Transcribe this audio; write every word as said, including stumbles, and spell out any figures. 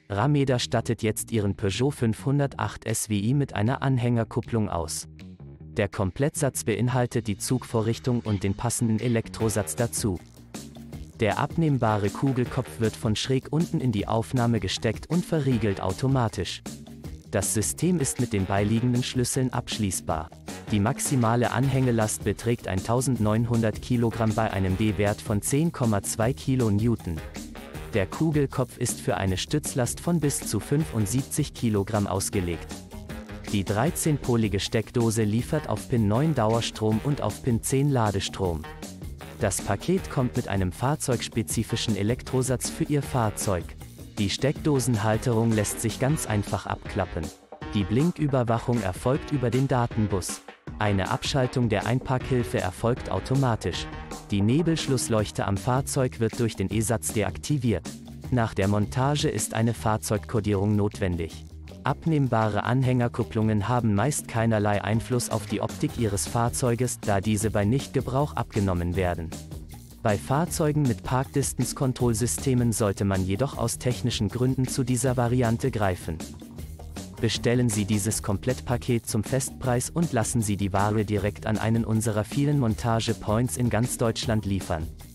Rameda stattet jetzt ihren Peugeot fünfhundertacht S W I mit einer Anhängerkupplung aus. Der Komplettsatz beinhaltet die Zugvorrichtung und den passenden Elektrosatz dazu. Der abnehmbare Kugelkopf wird von schräg unten in die Aufnahme gesteckt und verriegelt automatisch. Das System ist mit den beiliegenden Schlüsseln abschließbar. Die maximale Anhängelast beträgt eintausendneunhundert Kilogramm bei einem B-Wert von zehn Komma zwei Kilonewton. Der Kugelkopf ist für eine Stützlast von bis zu fünfundsiebzig Kilogramm ausgelegt. Die dreizehnpolige Steckdose liefert auf Pin neun Dauerstrom und auf Pin zehn Ladestrom. Das Paket kommt mit einem fahrzeugspezifischen Elektrosatz für Ihr Fahrzeug. Die Steckdosenhalterung lässt sich ganz einfach abklappen. Die Blinküberwachung erfolgt über den Datenbus. Eine Abschaltung der Einparkhilfe erfolgt automatisch. Die Nebelschlussleuchte am Fahrzeug wird durch den E-Satz deaktiviert. Nach der Montage ist eine Fahrzeugkodierung notwendig. Abnehmbare Anhängerkupplungen haben meist keinerlei Einfluss auf die Optik Ihres Fahrzeuges, da diese bei Nichtgebrauch abgenommen werden. Bei Fahrzeugen mit Park-Distance-Control-Systemen sollte man jedoch aus technischen Gründen zu dieser Variante greifen. Bestellen Sie dieses Komplettpaket zum Festpreis und lassen Sie die Ware direkt an einen unserer vielen Montage-Points in ganz Deutschland liefern.